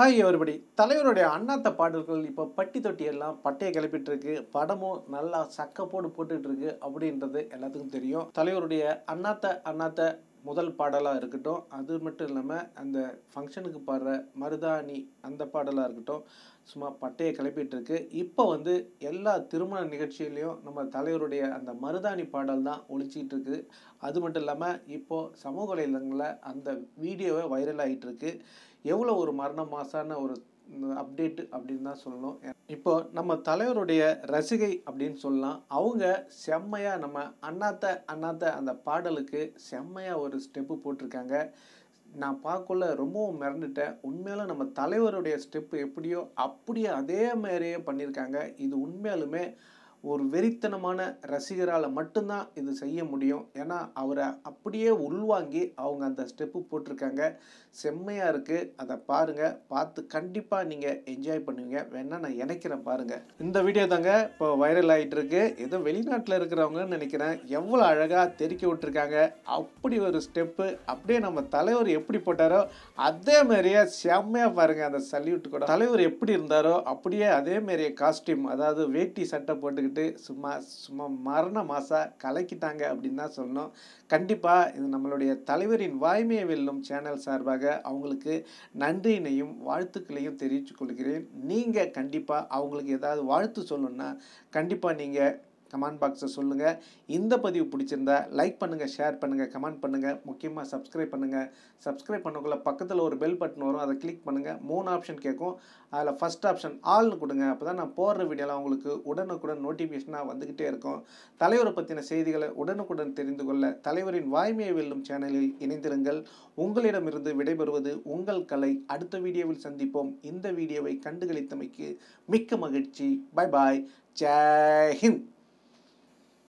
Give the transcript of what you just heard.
Hi everybody தலைவருடைய அண்ணாத்த பாடல்கள் இப்போ பட்டி தொட்டி எல்லாம் பட்டையை கிளப்பிட்டு இருக்கு. படமும் நல்லா சக்கப்போடு போட்டுட்டு இருக்கு அப்படின்றது எல்லாத்துக்கும் தெரியும். தலைவருடைய அண்ணாத்த முதல் பாடலாக இருக்கட்டும், அது மட்டும் இல்லாமல் அந்த ஃபங்க்ஷனுக்கு பாடுற மருதாணி அந்த பாடலாக இருக்கட்டும், சும்மா பட்டையை கிளப்பிட்டு இருக்கு. இப்போ எல்லா திருமண நிகழ்ச்சியிலையும் நம்ம தலைவருடைய அந்த மருதாணி பாடல் தான் ஒழிச்சிட்டு இருக்கு. அது மட்டும் இல்லாமல் இப்போது சமூக வலைதளங்களில் அந்த வீடியோவை வைரல் ஆகிட்டு இருக்கு. எவ்வளோ ஒரு மரண மாசான ஒரு அப்டேட் அப்படின்னு தான் சொல்லணும். இப்போ நம்ம தலைவருடைய ரசிகை அப்படின்னு சொல்லலாம். அவங்க செம்மையாக நம்ம அண்ணாத்த அந்த பாடலுக்கு செம்மையாக ஒரு ஸ்டெப்பு போட்டிருக்காங்க. நான் பார்க்கக்குள்ள ரொம்பவும் மிரண்டுட்டேன். உண்மையில நம்ம தலைவருடைய ஸ்டெப்பு எப்படியோ அப்படியே அதே மாதிரியே பண்ணியிருக்காங்க. இது உண்மையாலுமே ஒரு வெறித்தனமான ரசிகரால் மட்டும்தான் இது செய்ய முடியும். ஏன்னா அவரை அப்படியே உள்வாங்கி அவங்க அந்த ஸ்டெப்பு போட்டிருக்காங்க. செம்மையாக இருக்குது. அதை பாருங்கள். பார்த்து கண்டிப்பாக நீங்கள் என்ஜாய் பண்ணுவீங்க. வேணா நான் இணைக்கிறேன் பாருங்கள். இந்த வீடியோ தாங்க இப்போ வைரல் ஆகிட்டு இருக்கு. ஏதோ வெளிநாட்டில் இருக்கிறவங்கன்னு நினைக்கிறேன். எவ்வளோ அழகாக தெறிக்க விட்டுருக்காங்க. அப்படி ஒரு ஸ்டெப்பு அப்படியே நம்ம தலைவர் எப்படி போட்டாரோ அதே மாதிரியே செம்மையாக பாருங்கள். அந்த சல்யூட் கூட தலைவர் எப்படி இருந்தாரோ அப்படியே அதே மாதிரியே காஸ்டியூம், அதாவது வேட்டி சட்டை போட்டுக்கிட்டு சும்மா மரண மாசா கலக்கிட்டாங்க அப்படின்னு தான் சொல்லணும். கண்டிப்பாக இது நம்மளுடைய தலைவரின் வாய்மையை வெல்லும் சேனல் சார்பாக அவங்களுக்கு நன்றியினையும் வாழ்த்துக்களையும் தெரிவித்துக் கொள்கிறேன். நீங்கள் கண்டிப்பாக அவங்களுக்கு ஏதாவது வாழ்த்து சொல்லணுன்னா கண்டிப்பாக நீங்கள் கமெண்ட் பாக்ஸில் சொல்லுங்கள். இந்த பதிவு பிடிச்சிருந்தா லைக் பண்ணுங்கள், ஷேர் பண்ணுங்கள், கமெண்ட் பண்ணுங்கள். முக்கியமாக சப்ஸ்கிரைப் பண்ணுங்கள். சப்ஸ்கிரைப் பண்ணக்குள்ள பக்கத்தில் ஒரு பெல் பட்டன் வரும், அதை கிளிக் பண்ணுங்கள். 3 ஆப்ஷன் கேட்கும். அதில் ஃபஸ்ட் ஆப்ஷன் ஆல்னு கொடுங்க. அப்போ தான் நான் போடுற வீடியோலாம் உங்களுக்கு உடனுக்குடன் நோட்டிஃபிகேஷனாக வந்துக்கிட்டே இருக்கும். தலைவரை பற்றின செய்திகளை உடனுக்குடன் தெரிந்து கொள்ள தலைவரின் வாய்மையை வெல்லும் சேனலில் இணைந்திருங்கள். உங்களிடமிருந்து விடைபெறுவது உங்கள் கலை. அடுத்த வீடியோவில் சந்திப்போம். இந்த வீடியோவை கண்டுகளித்தமைக்கு மிக்க மகிழ்ச்சி. Bye bye. ஜெய் ஹிந்த்.